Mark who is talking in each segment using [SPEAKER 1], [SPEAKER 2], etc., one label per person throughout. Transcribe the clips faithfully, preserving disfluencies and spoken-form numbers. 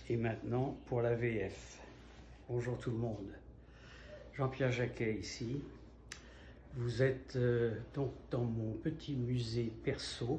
[SPEAKER 1] Et maintenant pour la V F. Bonjour tout le monde. Jean-Pierre Jacquet ici. Vous êtes euh, donc dans mon petit musée perso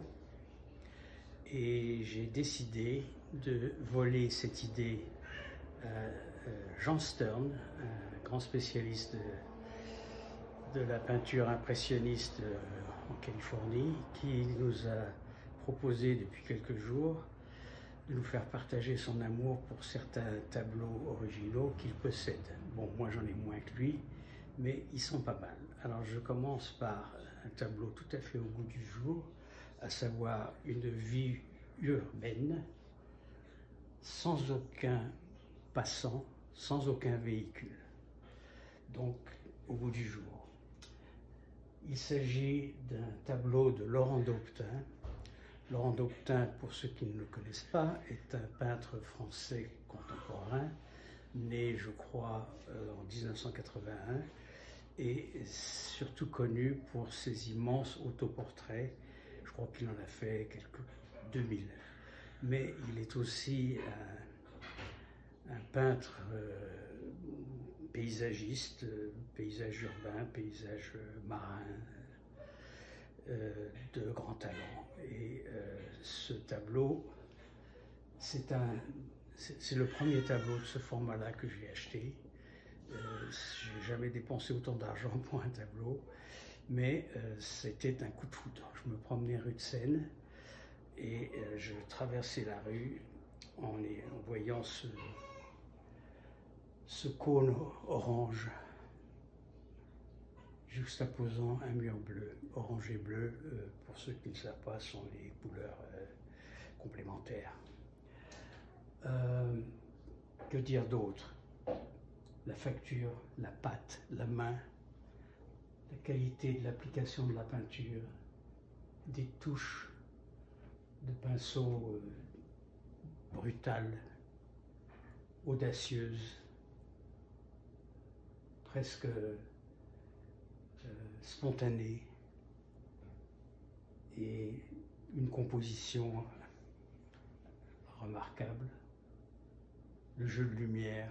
[SPEAKER 1] et j'ai décidé de voler cette idée à euh, Jean Stern, un grand spécialiste de, de la peinture impressionniste euh, en Californie, qui nous a proposé depuis quelques jours de nous faire partager son amour pour certains tableaux originaux qu'il possède. Bon, moi j'en ai moins que lui, mais ils sont pas mal. Alors je commence par un tableau tout à fait au goût du jour, à savoir une vie urbaine, sans aucun passant, sans aucun véhicule. Donc au goût du jour. Il s'agit d'un tableau de Laurent d'Aubeptin. Laurent d'Aubeptin, pour ceux qui ne le connaissent pas, est un peintre français contemporain, né, je crois, en mille neuf cent quatre-vingt-un, et surtout connu pour ses immenses autoportraits. Je crois qu'il en a fait quelques deux mille. Mais il est aussi un, un peintre euh, paysagiste, paysage urbain, paysage marin, euh, de grand talent. Et euh, ce tableau, c'est un, c'est le premier tableau de ce format-là que j'ai acheté. Euh, j'ai jamais dépensé autant d'argent pour un tableau, mais euh, c'était un coup de foudre. Je me promenais rue de Seine et euh, je traversais la rue en, en voyant ce, ce cône orange juxtaposant un mur bleu. Orange et bleu, euh, pour ceux qui ne savent pas, sont les couleurs euh, complémentaires. Euh, que dire d'autre? La facture, la pâte, la main, la qualité de l'application de la peinture, des touches de pinceau euh, brutales, audacieuses, presque euh, spontanées, et une composition remarquable, le jeu de lumière.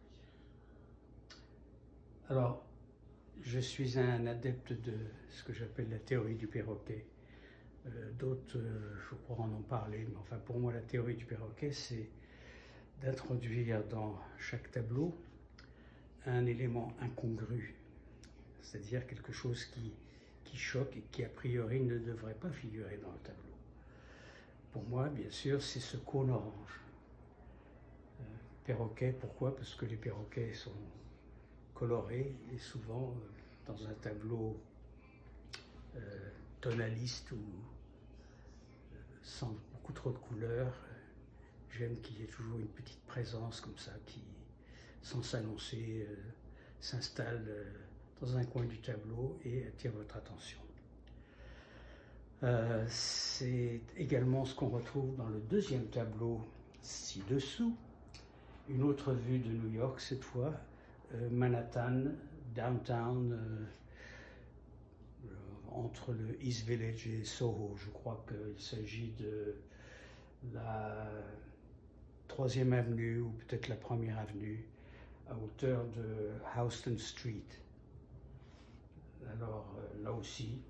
[SPEAKER 1] Alors, je suis un adepte de ce que j'appelle la théorie du perroquet. Euh, D'autres, euh, je crois, en ont parlé, mais enfin, pour moi, la théorie du perroquet, c'est d'introduire dans chaque tableau un élément incongru, c'est-à-dire quelque chose qui, qui choque et qui, a priori, ne devrait pas figurer dans le tableau. Pour moi, bien sûr, c'est ce cône orange. Euh, perroquet, pourquoi? Parce que les perroquets sont colorés et souvent, euh, dans un tableau euh, tonaliste ou euh, sans beaucoup trop de couleurs, euh, j'aime qu'il y ait toujours une petite présence comme ça qui, sans s'annoncer, euh, s'installe euh, dans un coin du tableau et attire votre attention. Euh, c'est également ce qu'on retrouve dans le deuxième tableau ci-dessous, une autre vue de New York cette fois, euh, Manhattan, downtown, euh, entre le East Village et Soho. Je crois qu'il s'agit de la troisième avenue ou peut-être la première avenue à hauteur de Houston Street. Alors euh, là aussi,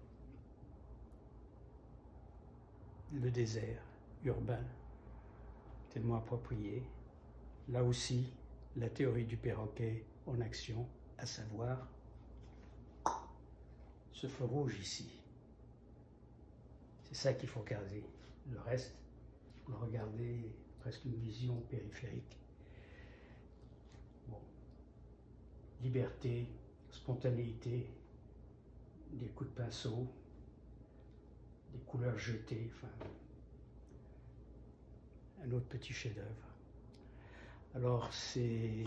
[SPEAKER 1] le désert urbain, tellement approprié. Là aussi, la théorie du perroquet en action, à savoir ce feu rouge ici. C'est ça qu'il faut regarder. Le reste, vous le regardez presque une vision périphérique. Bon. Liberté, spontanéité, des coups de pinceau, des couleurs jetées, enfin, un autre petit chef-d'œuvre. Alors c'est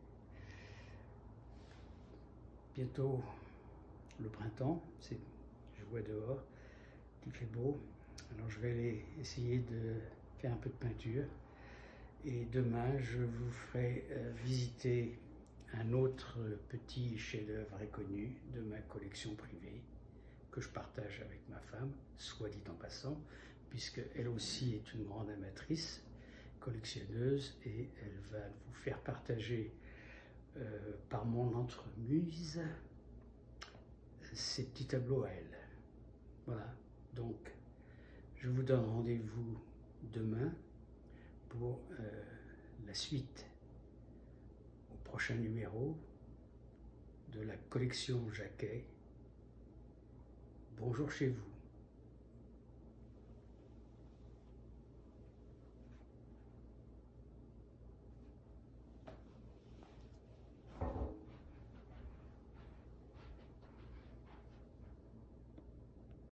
[SPEAKER 1] bientôt le printemps, je vois dehors qu'il fait beau, alors je vais aller essayer de faire un peu de peinture et demain je vous ferai visiter un autre petit chef-d'œuvre inconnu de ma collection privée que je partage avec ma femme, soit dit en passant, puisque elle aussi est une grande amatrice collectionneuse et elle va vous faire partager euh, par mon entremise ces petits tableaux à elle. Voilà, donc je vous donne rendez-vous demain pour euh, la suite au prochain numéro de la collection Jacquet. Bonjour chez vous.